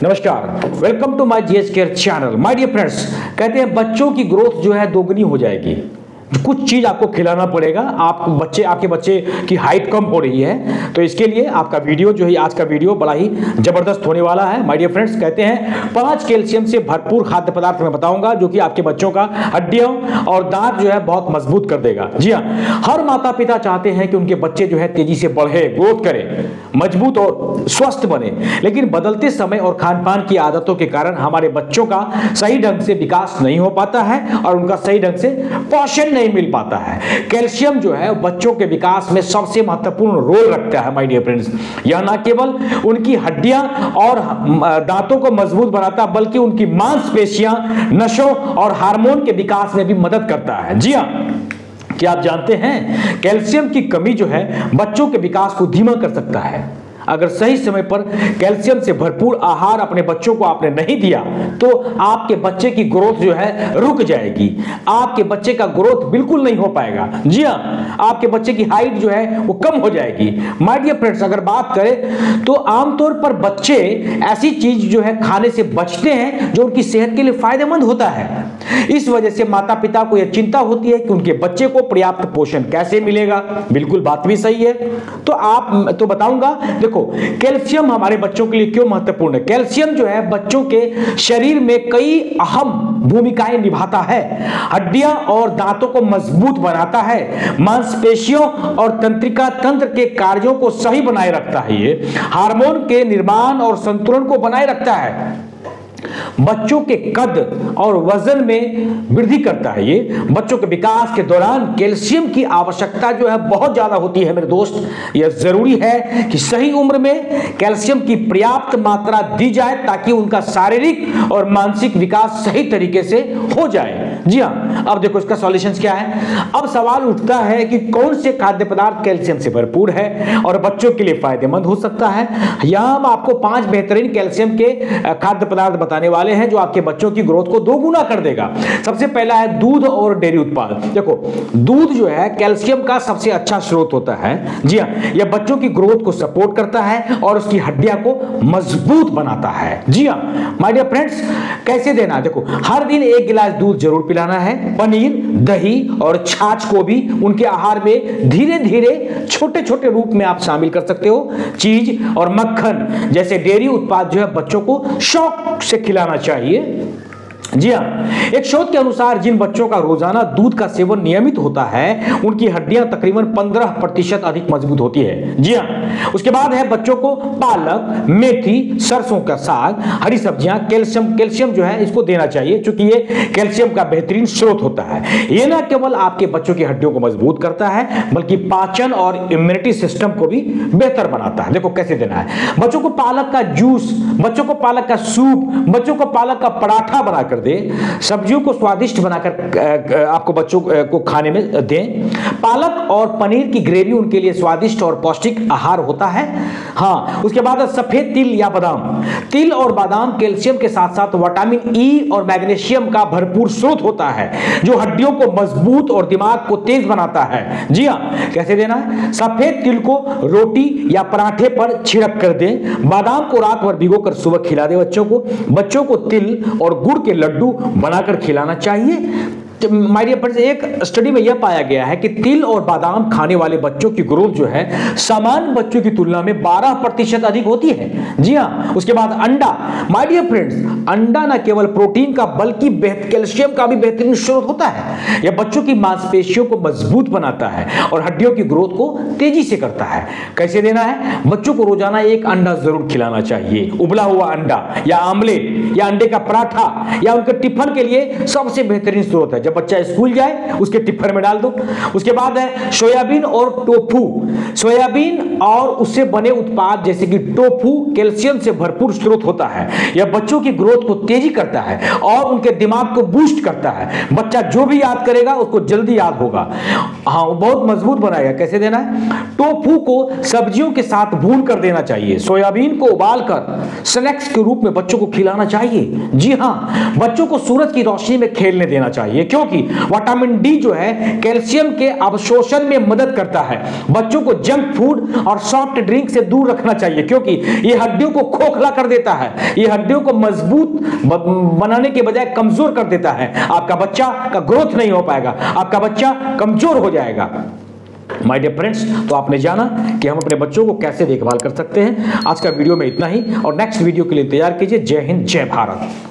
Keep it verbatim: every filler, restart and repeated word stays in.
नमस्कार, welcome to my GS care channel. My dear friends, कहते हैं बच्चों की ग्रोथ जो है दोगुनी हो जाएगी। कुछ चीज आपको खिलाना पड़ेगा। आप बच्चे आपके बच्चे की हाइट कम हो रही है, तो इसके लिए आपका वीडियो जो है आज का वीडियो बड़ा ही जबरदस्त होने वाला है। माय डियर फ्रेंड्स, कहते हैं पांच कैल्शियम से भरपूर खाद्य पदार्थ मैं बताऊंगा जो कि आपके बच्चों का हड्डियों और दांत जो है बहुत मजबूत कर देगा। जी हाँ, हर माता पिता चाहते हैं कि उनके बच्चे जो है तेजी से बढ़े, ग्रोथ करे, मजबूत और स्वस्थ बने, लेकिन बदलते समय और खान पान की आदतों के कारण हमारे बच्चों का सही ढंग से विकास नहीं हो पाता है और उनका सही ढंग से पोषण नहीं मिल पाता है। कैल्शियम जो है बच्चों के विकास में सबसे महत्वपूर्ण रोल रखता है। माय डियर फ्रेंड्स, यह न केवल उनकी हड्डियां और दांतों को मजबूत बनाता बल्कि उनकी मांसपेशियां, नसों और हार्मोन के विकास में भी मदद करता है। जी हाँ, क्या आप जानते हैं कैल्शियम की कमी जो है बच्चों के विकास को धीमा कर सकता है। अगर सही समय पर कैल्शियम से भरपूर आहार अपने बच्चों को आपने नहीं दिया तो आपके बच्चे की ग्रोथ जो है रुक जाएगी। आपके बच्चे का ग्रोथ बिल्कुल नहीं हो पाएगा। जी हाँ, आपके बच्चे की हाइट जो है वो कम हो जाएगी। माय डियर फ्रेंड्स, अगर बात करें तो आमतौर पर बच्चे ऐसी चीज जो है खाने से बचते हैं जो उनकी सेहत के लिए फायदेमंद होता है। इस वजह से माता पिता को यह चिंता होती है कि उनके बच्चे को पर्याप्त पोषण कैसे मिलेगा। बिल्कुल बात भी सही है। तो आप तो बताऊंगा, देखो कैल्शियम हमारे बच्चों के लिए क्यों महत्वपूर्ण है। कैल्शियम जो है बच्चों के शरीर में कई अहम भूमिकाएं निभाता है। हड्डियां और दांतों को मजबूत बनाता है, मांसपेशियों और तंत्रिका तंत्र के कार्यों को सही बनाए रखता है, ये हार्मोन के निर्माण और संतुलन को बनाए रखता है, बच्चों के कद और वजन में वृद्धि करता है। ये बच्चों के विकास के दौरान कैल्शियम की आवश्यकता जो है बहुत ज्यादा होती है। मेरे दोस्त, यह जरूरी है कि सही उम्र में कैल्शियम की पर्याप्त मात्रा दी जाए ताकि उनका शारीरिक और मानसिक विकास सही तरीके से हो जाए। जी हाँ, अब देखो इसका सॉल्यूशन क्या है। अब सवाल उठता है कि कौन से खाद्य पदार्थ कैल्शियम से भरपूर है और बच्चों के लिए फायदेमंद हो सकता है। यहां हम आपको पांच बेहतरीन कैल्शियम के खाद्य पदार्थ बताने वाले हैं जो आपके बच्चों की ग्रोथ को दोगुना कर देगा। सबसे पहला है दूध और डेयरी उत्पाद। देखो, दूध जो है कैल्शियम का सबसे अच्छा स्रोत होता है। जी हाँ, यह बच्चों की ग्रोथ को सपोर्ट करता है और उसकी हड्डियां को मजबूत बनाता है। जी हाँ माय डियर फ्रेंड्स, कैसे देना, देखो हर दिन एक गिलास दूध जरूर पिलाना है। पनीर, दही और छाछ को भी उनके आहार में धीरे धीरे छोटे छोटे रूप में आप शामिल कर सकते हो। चीज और मक्खन जैसे डेयरी उत्पाद जो है बच्चों को शौक से खिलाना चाहिए। जी हाँ, एक शोध के अनुसार जिन बच्चों का रोजाना दूध का सेवन नियमित होता है उनकी हड्डियां तकरीबन पंद्रह प्रतिशत अधिक मजबूत होती है। जी हाँ, उसके बाद है बच्चों को पालक, मेथी, सरसों का साग, हरी सब्जियां, कैल्शियम कैल्शियम जो है इसको देना चाहिए क्योंकि ये कैल्शियम का बेहतरीन स्रोत होता है। ये ना केवल आपके बच्चों की हड्डियों को मजबूत करता है बल्कि पाचन और इम्यूनिटी सिस्टम को भी बेहतर बनाता है। देखो कैसे देना है। बच्चों को पालक का जूस, बच्चों को पालक का सूप, बच्चों को पालक का पराठा बनाकर दे, सब्जियों को स्वादिष्ट बनाकर आपको बच्चों को खाने में दें। पालक और पनीर की ग्रेवी उनके लिए स्वादिष्ट और पौष्टिक आहार होता है। हाँ, उसके बाद सफेद तिल या बादाम। तिल और बादाम कैल्शियम के साथ साथ विटामिन ई और मैग्नीशियम का भरपूर स्रोत होता है जो हड्डियों को मजबूत और दिमाग को तेज बनाता है। जी हाँ, कैसे देना है। सफेद तिल को रोटी या पराठे पर छिड़क कर दें। बादाम को रात भर भिगोकर सुबह खिला दें बच्चों को। बच्चों को तिल और गुड़ के लड्डू बनाकर खिलाना चाहिए। माय डियर फ्रेंड्स, एक स्टडी में यह पाया गया है कि तिल और बादाम खाने वाले बच्चों की ग्रोथ जो है सामान्य बच्चों की तुलना में बारह प्रतिशत अधिक होती है। जी हाँ, उसके बाद अंडा। माय डियर फ्रेंड्स, अंडा न केवल प्रोटीन का बल्कि कैल्शियम का भी बेहतरीन स्रोत होता है। यह बच्चों की मांसपेशियों को मजबूत बनाता है और हड्डियों की ग्रोथ को तेजी से करता है। कैसे देना है। बच्चों को रोजाना एक अंडा जरूर खिलाना चाहिए। उबला हुआ अंडा या आमलेट या अंडे का पराठा या उनके टिफिन के लिए सबसे बेहतरीन स्रोत है। जब बच्चा स्कूल जाए उसके टिफिन में डाल दो। उसके बाद है सोयाबीन और टोफू। सोयाबीन और उससे बने उत्पाद जैसे कि टोफू कैल्शियम से भरपूर स्रोत होता है। यह बच्चों की ग्रोथ ग्रोथ को तेजी करता है और उनके दिमाग को बूस्ट करता है। बच्चा जो भी याद करेगा उसको जल्दी याद होगा। हाँ, वो बहुत मजबूत बनाएगा। कैसे देना है? टोफू को सब्जियों के साथ भून कर देना चाहिए। सोयाबीन को उबालकर स्नैक्स के रूप में बच्चों को खिलाना चाहिए। जी हाँ, बच्चों को सूरज की रोशनी में खेलने देना चाहिए, क्योंकि विटामिन डी जो है कैल्शियम के अवशोषण में मदद करता है। बच्चों को जंक फूड और सॉफ्ट ड्रिंक से दूर रखना चाहिए, क्योंकि यह हड्डियों को खोखला कर देता है, यह हड्डियों को मजबूत बनाने के बजाय कमजोर कर देता है। आपका बच्चा का ग्रोथ नहीं हो पाएगा, आपका बच्चा कमजोर हो जाएगा। माय डियर फ्रेंड्स, तो आपने जाना कि हम अपने बच्चों को कैसे देखभाल कर सकते हैं। आज का वीडियो में इतना ही, और नेक्स्ट वीडियो के लिए तैयार कीजिए। जय हिंद, जय भारत।